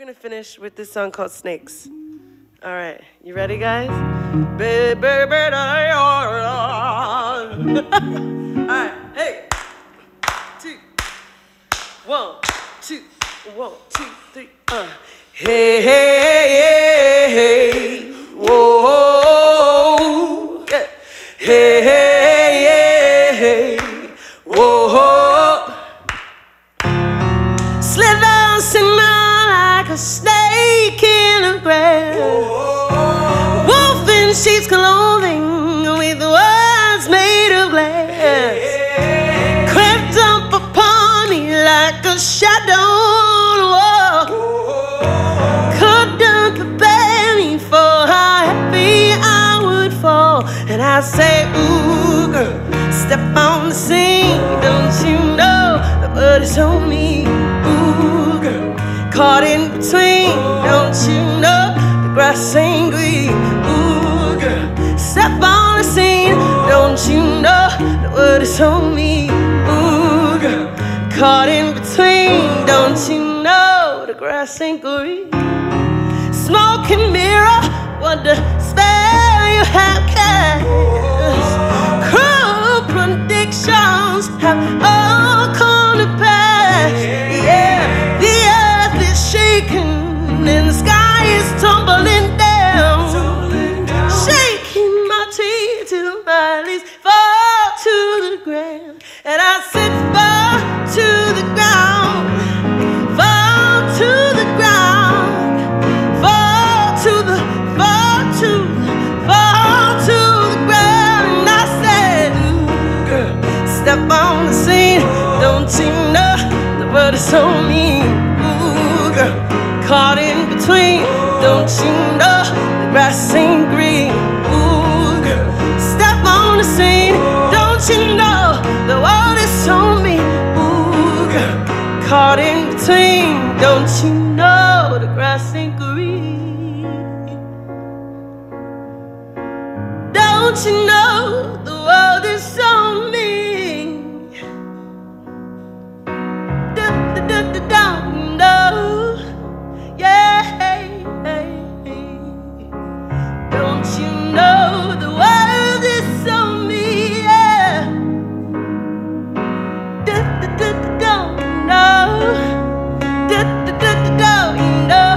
We're gonna finish with this song called Snakes. All right, you ready, guys? All right, hey, 2, 1, 2, 1, 2, 3. Hey, hey, hey, hey, whoa, yeah. Hey, hey, hey, hey, whoa. Slithers like a snake in the grass. Wolf in sheep's clothing with words made of glass. Crept up upon me like a shadow on the wall. Couldn't prepare me for how happy I would fall. And I say, ooh, girl, step on the scene. Don't you know the blood is on me? Ooh, girl, caught in between. Don't you know the grass ain't green? Ooh, girl, step on the scene. Don't you know the blood is on me? Ooh, girl, caught in between. Don't you know the grass ain't green? Smoke and mirror, what the spell you have cast. Cruel predictions have all come to pass. Yeah, the earth is shaking and the sky is tumbling down. Shaking my teeth till my leaves fall to the ground. And I said, fall to the ground, fall to the ground, fall to the ground. And I said, ooh, girl, step on the scene. Don't you know the word is on me? Ooh, girl, caught in between. Don't you know the grass ain't green? Ooh, girl, step on the scene. Don't you know the world is on me? Ooh, girl, caught in between. Don't you know the grass ain't green? Don't you know the world is on me? Don't you know? Yeah. Don't you know the world is on me? Yeah. Don't you know? Don't you know?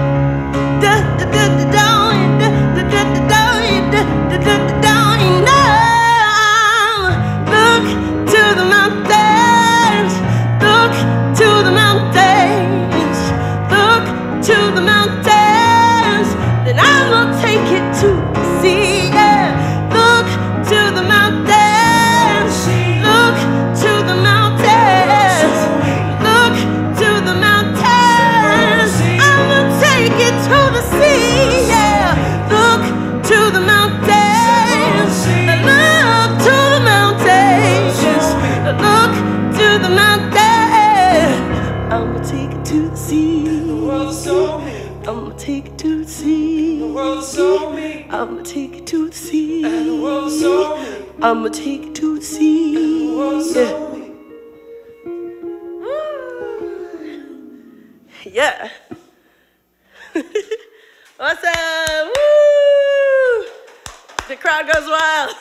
Look to the mountains. Look to the mountains. Look to the mountains. Then I will take it to the sea. Yeah. Look to the mountains. Look to the mountains. Look to the mountains. I will take it to the sea. Yeah. Look to the mountains. Look to the mountains. Look to the mountains. I'ma take it to the sea. I'ma take it to the sea. I'ma take it to the sea. I'ma take it to the sea. Yeah. Awesome. Woo! The crowd goes wild.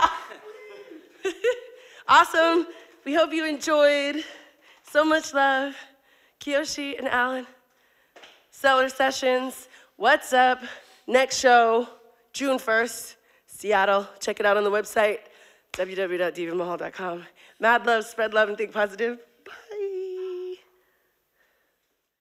Awesome. We hope you enjoyed. So much love. Kiyoshi and Alan. Cellar Sessions. What's up? Next show, June 1st, Seattle. Check it out on the website, www.devamahal.com. Mad love, spread love, and think positive.